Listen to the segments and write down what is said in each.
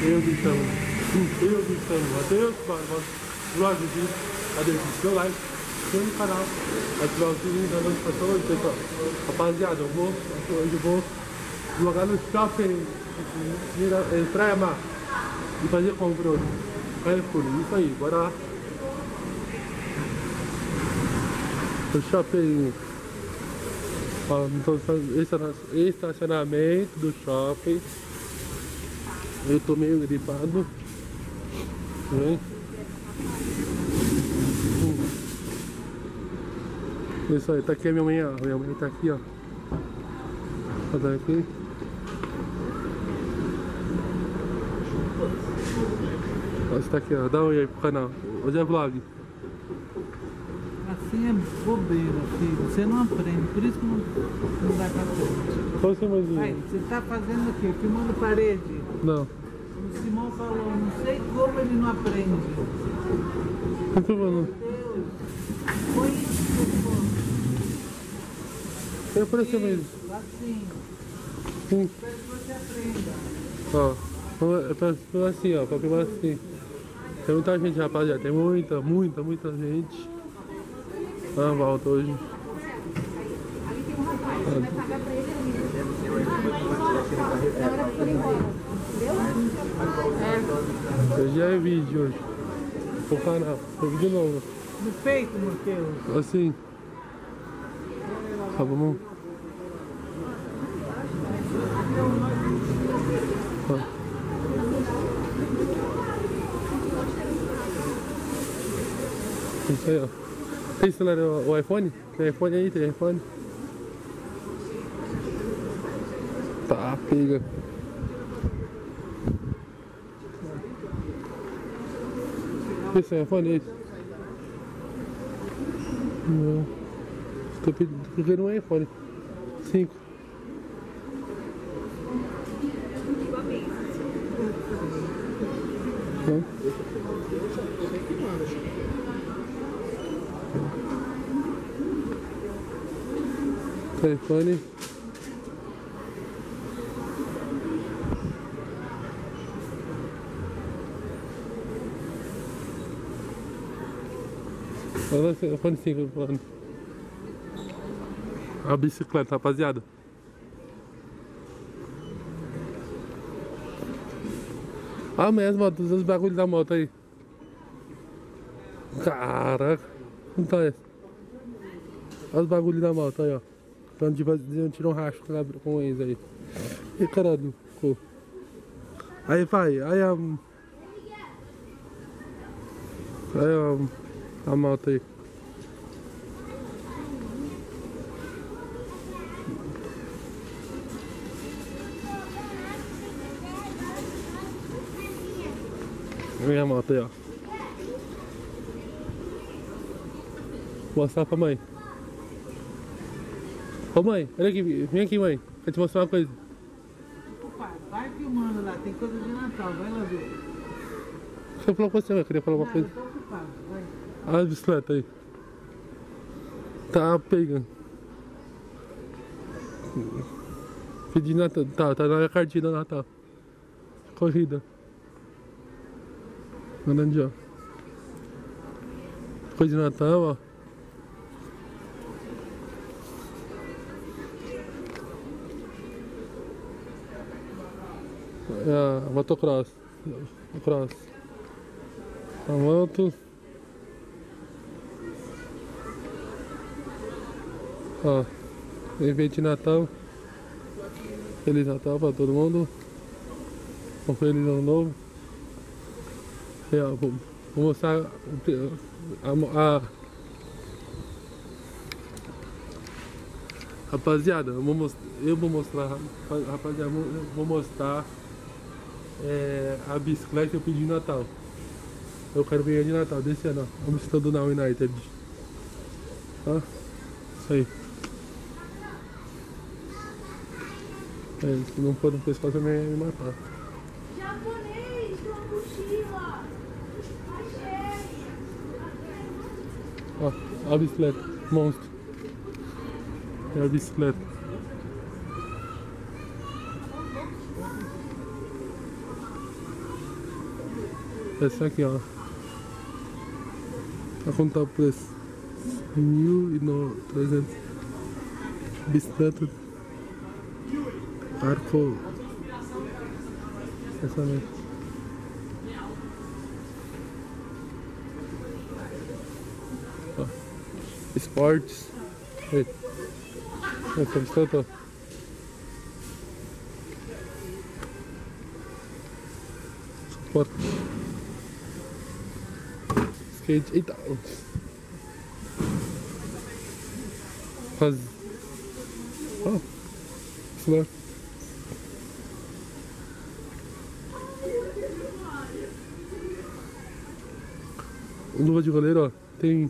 eu gritando, adeus, vlog de adeus, seu like, se inscreva no canal, ativar o sininho da notificação, pessoal. Rapaziada, hoje eu vou vlogar no shopping, Praia Mar, e fazer compra hoje. Isso aí, bora lá. O shopping, ó, estacionamento do shopping. Eu tô meio gripado, né? Isso aí, tá aqui a minha mãe, ó. Minha mãe tá aqui, ó. Tá aqui. Você tá aqui, ó. Dá um oi aí pro canal. Hoje é vlog. Assim é bobeira, filho. Você não aprende, por isso que não dá pra frente. Qual o seu mãezinho? Aí, você tá fazendo o quê? Filmando parede? Não. O Simão falou, não sei como ele não aprende. Não tô falando. Meu Deus. Foi isso que eu falo. Eu pra você mesmo. Assim. Sim. Espero que você aprenda. Ó, é pra filmar assim, ó. Pra filmar assim. Tem muita gente, rapaziada. Tem muita gente. Ah, volta hoje. Hoje é vídeo hoje. O canal. Tem vídeo novo. No peito, Matheus. Assim. Tá, vamos. Isso aí, ó. Tem celular, o iPhone? Tem iPhone aí? Tem iPhone? Tá, pega. Esse é iPhone? Esse? Não. Tô pedindo um iPhone 5. Telefone. Olha o iPhone 5 falando. A bicicleta, rapaziada. Ah, mesmo, ó, os bagulhos da moto aí. Caraca. Não tá esse. Olha os bagulhos da moto aí, ó. Pra onde tirar um racho com eles aí. E caralho, ficou. Aí vai, aí a moto aí. Vem a moto aí, ó. Vou mostrar pra mãe. Ô mãe, olha aqui, vem aqui mãe, quero te mostrar uma coisa. Opa, vai filmando lá, tem coisa de Natal, vai lá ver. Você falou com você, eu queria falar uma coisa. Eu tô ocupado, vai. Olha a bicicleta aí. Tá pegando. Pedi Natal, tá na cartinha do Natal. Corrida. Mandando, ó. Coisa de Natal, ó. É a motocross. Cross. A moto. Ó. Evento de Natal. Feliz Natal pra todo mundo. Um feliz ano novo. E, ó, vou mostrar rapaziada, eu vou mostrar, rapaziada, eu vou mostrar a bicicleta que eu pedi de Natal. Eu quero ganhar de Natal desse ano, ó. A bicicleta do Now United. Ó, isso aí. Se não for no pescoço, vai me matar. Japonês, tua mochila. Achei. Ó, a bicicleta, monstro. É a bicicleta. Essa aqui, ó. Vai contar o preço. 1.300. Bicicleta. Arco. Essa mesmo. Ó. Esportes. Aí. Essa bicicleta, ó. Suporte. Skate. Eita. Faz. Ó. Celular. Luva de goleiro, ó. Tem.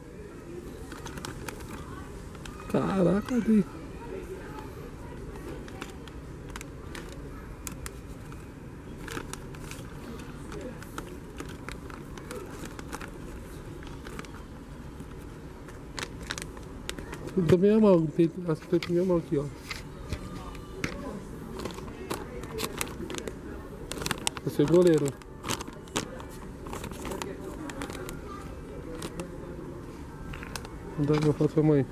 Caraca, tem. Também é mão, tem, acho que tem minha mão aqui, ó. Você é goleiro. Vou dar uma foto pra mãe.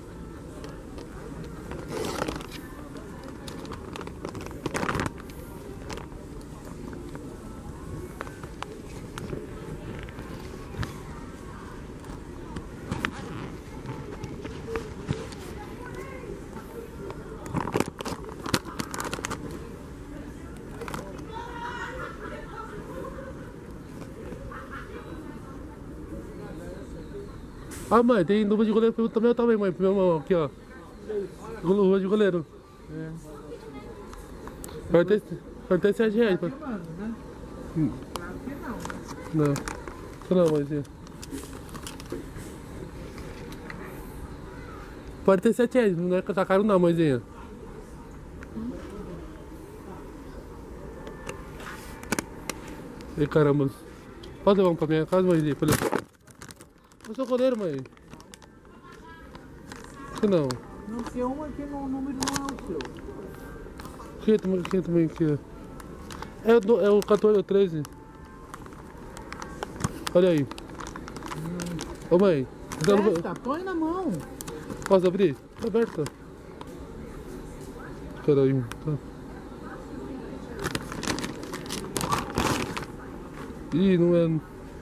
Ah, mãe, tem luva de goleiro pro meu tamanho, mãe. Pro meu mão, aqui, ó. Luva de goleiro. É. 47 reais. Tá filmando, né? Claro que não. Não. Isso não, mãezinha. 47 reais, não é que tá caro não, mãezinha. Ei, caramba. Pode levar um pra minha casa, mãezinha? Eu sou goleiro, mãe. Acho que não. Não, porque uma aqui no número não é o seu. Quem também aqui? É o 14 ou 13. Olha aí. Ô mãe. Testa, põe na mão. Posso abrir? Tá aberta. Caralho. Tá. Ih, não é.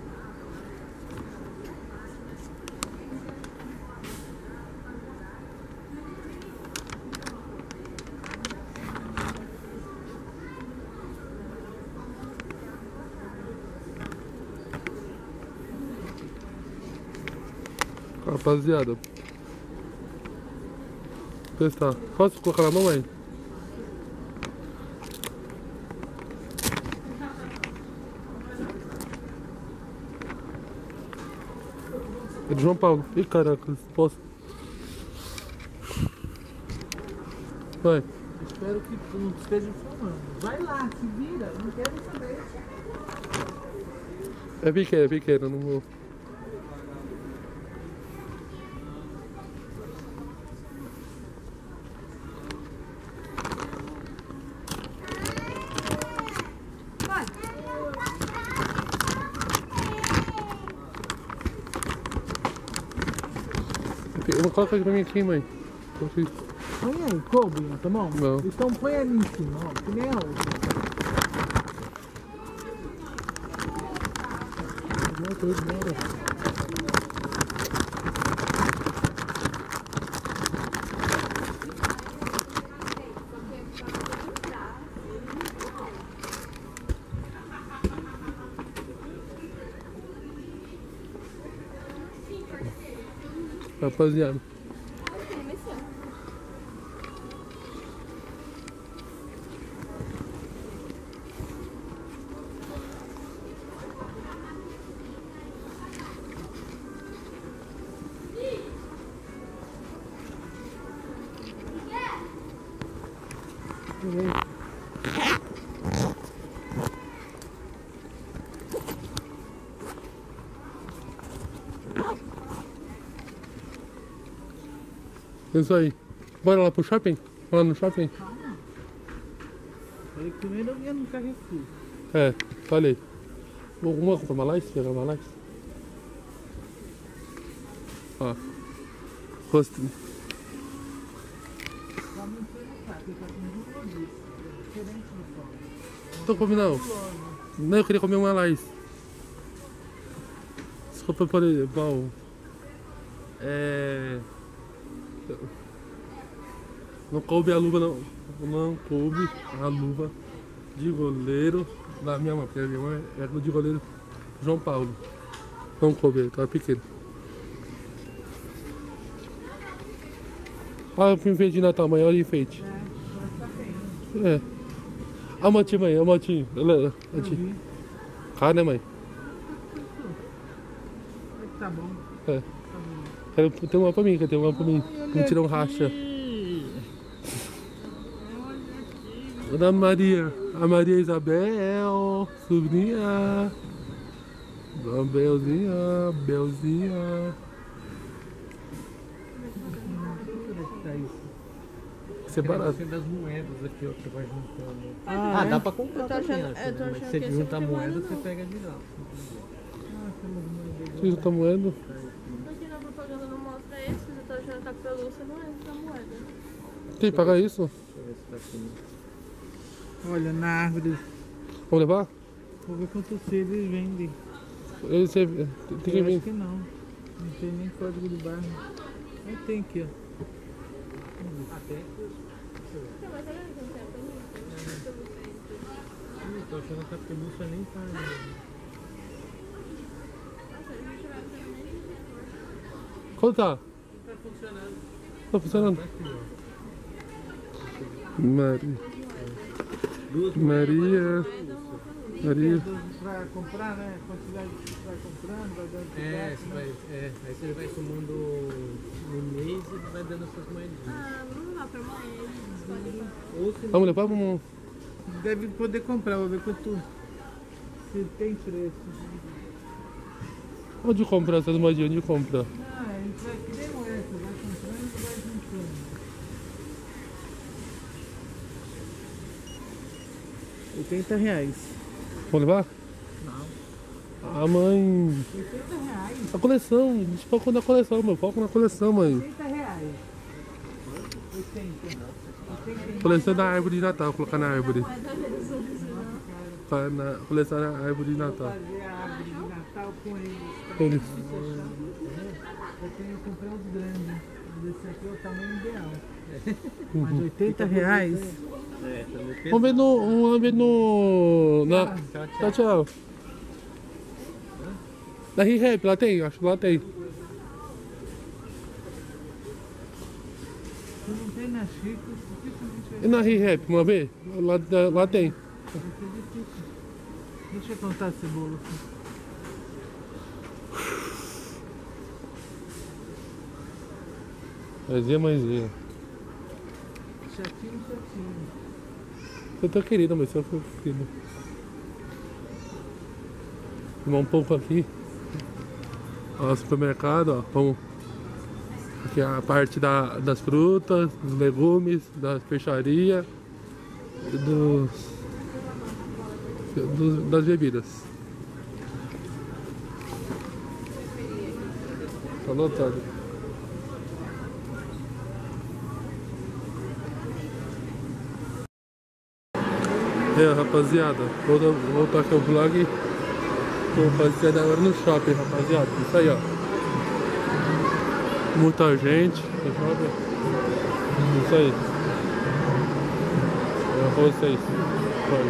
Rapaziada, testar. Posso colocar na mão, mãe? É de João Paulo. Ih, caraca, posso? Vai. Espero que tu não esteja filmando. Vai lá, se vira, não quero saber. É pequeno, não vou. Coloca aqui pra mim aqui, mãe. Põe aí, coube na tua mão? Não. Então põe ali em cima, ó, que nem a outra. Rapaziada. Isso aí. Bora lá pro shopping? Lá no shopping? Aí primeiro eu ia no Carrefour. É, falei. Uma compra Malais? Pegar Malais? Ó. Rosto. Não tô comendo não. Não, eu queria comer uma Malais. Desculpa por igual. Não coube a luva não. Não coube a luva de goleiro da minha mãe, porque a minha mãe é de goleiro João Paulo. Não coube, ele tava pequeno. Olha o enfeite de Natal, mãe, olha o enfeite. É. Olha o motinho, mãe, olha o motinho. Olha, cara, né, mãe? Tá bom. É. Quero ter uma pra mim, quero ter uma pra mim. Vamos tirar um racha. Dona Maria, a Maria Isabel, sobrinha. Dona Belzinha, Belzinha. Isso é barato. Das moedas aqui, ó, que vai juntando. Ah, Dá pra comprar Eu tô achando- também, eu tô mas achando se você que juntar esse moeda, não. você pega de lá. Você já tá moendo? Aqui na propaganda não mostra esse, você tá achando que a pelúcia não é essa moeda. Tem que pagar isso? Deixa eu ver se tá aqui. olha, na árvore. Vamos levar? Vou ver quanto cedo eles vendem. Tem que Eu acho vir. que não. Não tem nem código do bairro. Mas tem aqui, ó. Até. Mas olha aí, não tem a pelúcia. Tô achando que a pelúcia nem tá. Quanto tá? Tá funcionando. Tá funcionando? Maria. Maria. Maria. Pra comprar, né? Quantidade que você vai comprando, vai dando Você vai, aí você vai somando no mês e vai dando essas moedinhas. Ah, não dá pra mãe, eles podem levar. Ou se Vamos levar? Vamos. Deve poder comprar, vou ver quanto. Se tem preço. Onde comprar essas moedinhas? Onde compra? Ah, a gente vai que nem moeda, vai comprando e vai juntando. R$80. Vamos levar? Não. A mãe. R$80. A coleção. A gente foca na coleção, meu. Foco na coleção, mãe. R$80. 80. Coleção da árvore de Natal. Colocar na árvore. Coleção na árvore de Natal. Fazer a árvore de Natal com eles. Eles. Eu comprei uns grandes. Esse aqui é o tamanho ideal. Mas R$80? Vamos ver no. Tchau, tchau. Na ReHap, lá tem? Acho que lá tem. Não tem na Chico, dificilmente E na ReHap, uma vez? Lá tem. vai ser difícil. Deixa eu contar esse bolo aqui. Mãezinha. Chatinho. Eu tô querida, mas eu fui querida. Tomar um pouco aqui. Ó, supermercado, ó. Vamos. Aqui é a parte das frutas, dos legumes, das peixarias e das bebidas. Tá lotado. Rapaziada, vou voltar aqui o vlog. Tô fazendo agora no shopping, rapaziada. Isso aí, ó. Muita gente. Isso aí. É pra vocês. Olha.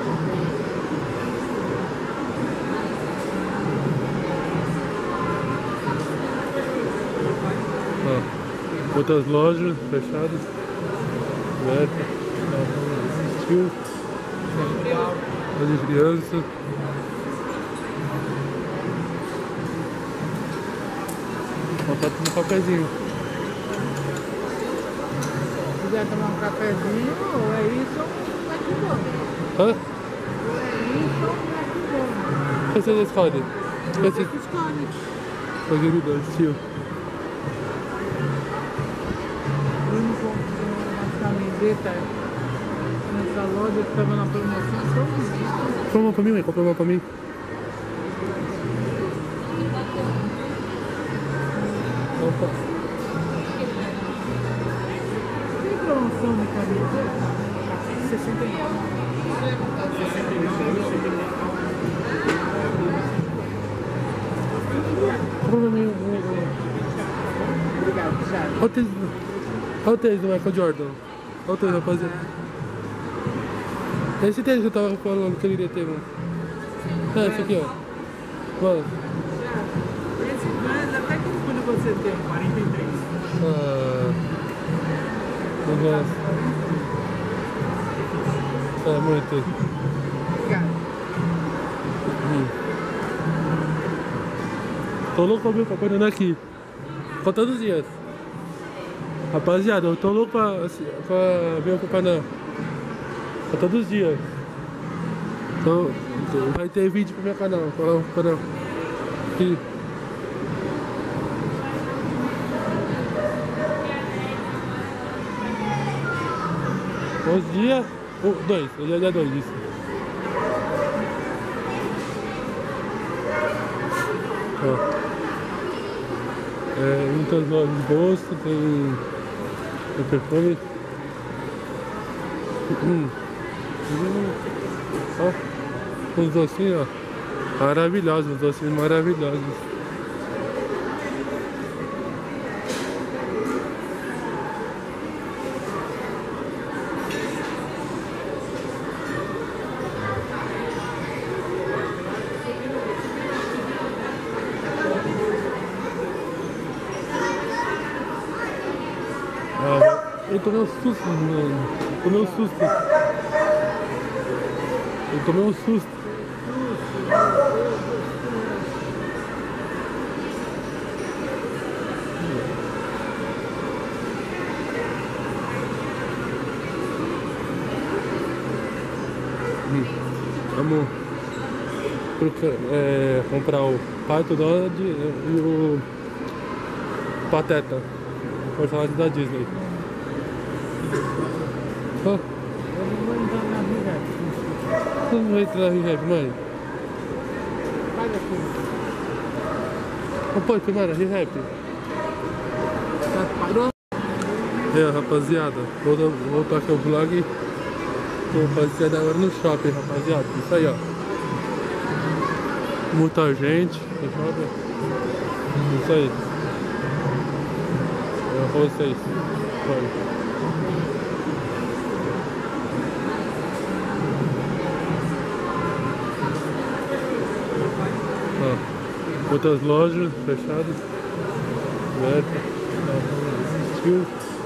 Ó, outras lojas fechadas. Abertas. Existiu. As crianças. Ó, tá tomando um cafezinho. Se quiser tomar um cafezinho, ou é isso ou um McDonald's. Hã? Ou é isso ou um McDonald's. O que vocês escolhem? Você que escolhe. Margarida, tio. Bruno comprou umas camisetas nessa loja que estava na promoção, são bonitas. Compra uma pra mim, mãe. Compra uma pra mim. Opa. Tem promoção de camiseta? 69. Obrigado, Thiago. Olha o tênis do Michael Jordan. Olha o tênis, rapaziada. Esse tênis que eu tava falando que eu iria ter, mano. É, esse aqui, ó. Mano. Esse ganha até quando você tem 43. Nossa. É muito. Obrigado. Tô louco pra ver o Papai Noel aqui. Contando os dias. Rapaziada, eu tô louco pra ver o Papai Noel. Contando os dias. Então, vai ter vídeo pro meu canal. Falar o canal. Aqui. Os dias. Dois. Hoje é dia 2 isso. Ó. Muitas lojas de gosto, tem perfume. Ó, os docinhos, ó, maravilhosos, os docinhos maravilhosos. Eu tomei um susto, mano. Tomei um susto. Eu tomei um susto. Vamos comprar o Pato Donald e o Pateta, o personagem da Disney. Eu não vou entrar na vida. Não vai entrar na Rehab, mãe. Paga tudo. Pô, filmar a Rehab. Já parou? Rapaziada, vou voltar aqui o vlog. Tô rapaziada agora no shopping, rapaziada. Isso aí, ó. Muita gente. Isso aí. Com vocês. Olha. Muitas lojas fechadas, abertas, assistiu,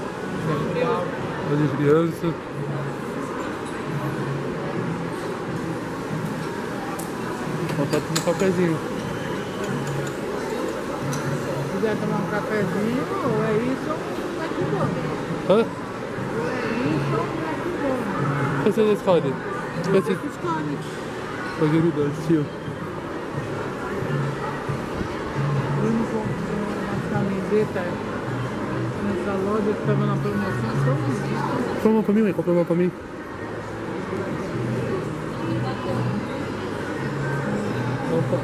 de criança. Falta um cafezinho. Se quiser tomar um cafezinho, ou é isso ou um McDonald's. Hã? Ou é isso ou um McDonald's. O que vocês escolhem? Você que escolhe. Margarida, tio. Eu não compro uma camiseta nessa loja que estava na promoção, só um dia. Compra uma pra mim, mãe. Compra uma pra mim. Opa.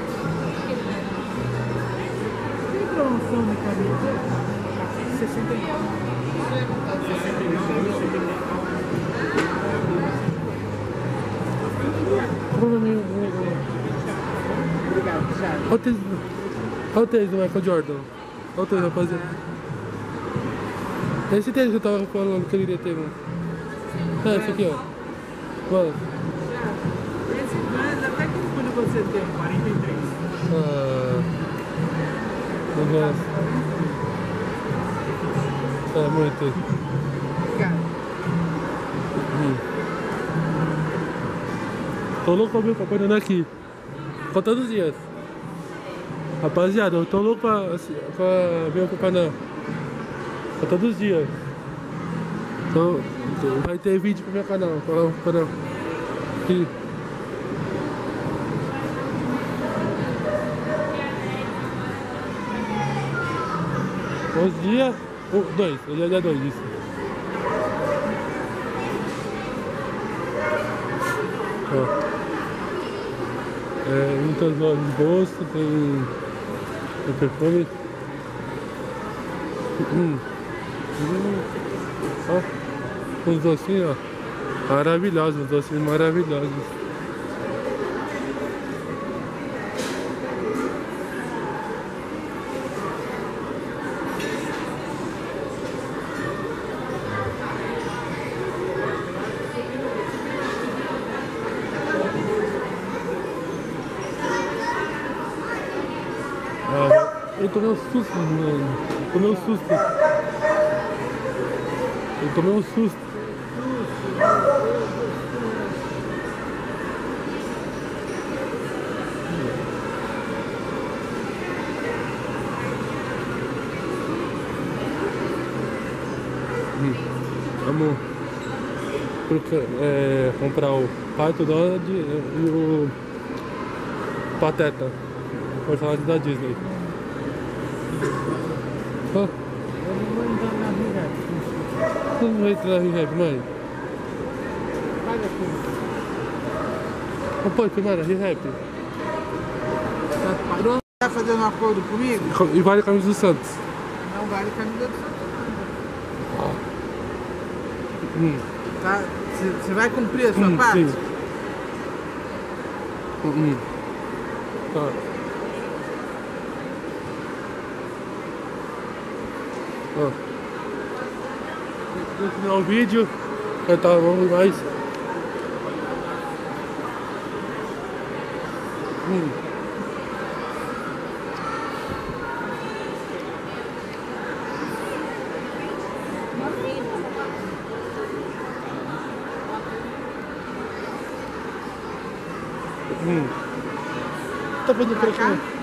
Tem promoção de camiseta? 69. Obrigado, Thiago. Olha o tênis do Michael Jordan. Olha o tênis, rapaziada. Esse tênis que eu tava falando que eu iria ter, mano. É, esse aqui, ó. Mano. Esse ganha até quando você tem 43. Nossa. É muito. Obrigado. Tô louco pra ver o Papai Noel aqui. Contando os dias. Rapaziada, eu tô louco pra ver o Papai Noel. Contando os dias. Então, vai ter vídeo pro meu canal. Falar o canal. Aqui. Os dias. 2. Hoje é dia 2 isso. Ó. Muitas lojas de gosto, tem perfume. Ó, uns docinhos, ó. Maravilhosos, uns docinhos maravilhosos. Eu tomei um susto, mano. Eu tomei um susto. Eu tomei um susto. Vamos comprar o Pato Donald e o Pateta. Personagem da Disney. Ó. Eu não vou entrar na Rio. Não vai entrar na Rehab, mãe. Paga tudo. Não pode filmar na Rehab. Tá fazendo um acordo comigo? E vale a camisa do Santos. Não vale camisa do Santos. Tá? Você vai cumprir a sua parte? Sim. Tá. Ó. Vou terminar o vídeo. Já tá longo demais. Tá vendo por aqui?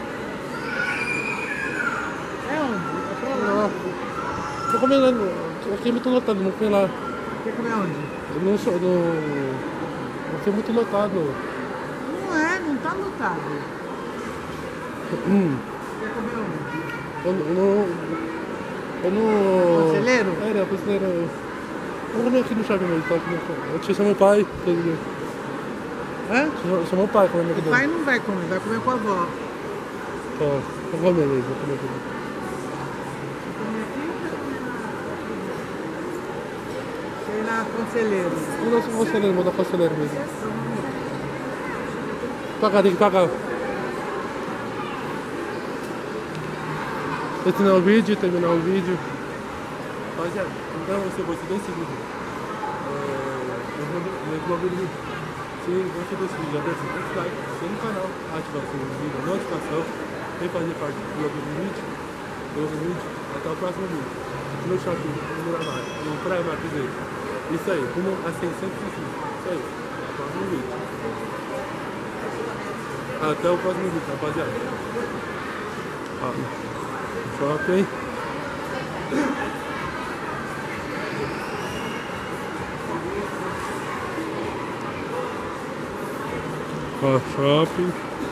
É onde? É pra lá. Tô comendo. Aqui é muito lotado, não fui lá. Quer comer onde? Não foi muito lotado. Não é, não tá lotado. Quer comer onde? Eu não. Conselheiro? É, conselheiro. Vou comer aqui no shopping mesmo, tá? Eu te chamo meu pai. Hã? Chamou o pai comendo aqui O pai não vai comer com a avó. Ó, vou comer mesmo, vou comer aqui. Sei na Conselheiro. Vou dar conselheiro, vou dar conselheiro mesmo. Pagar, tem que pagar. Terminar o vídeo. Rapaziada, então você gostou desse vídeo? Se gostou desse vídeo, já deixa o like, se inscreve no canal, ativa o sininho, a notificação, vem fazer parte do Clube do Vídeo. Até o próximo vídeo. No shopping, no Miramar, no Praia Max dele. Isso aí, rumo a 600 inscritos. Isso aí, até o próximo vídeo. Até o próximo vídeo, rapaziada. Ó, shopping. Ó, shopping.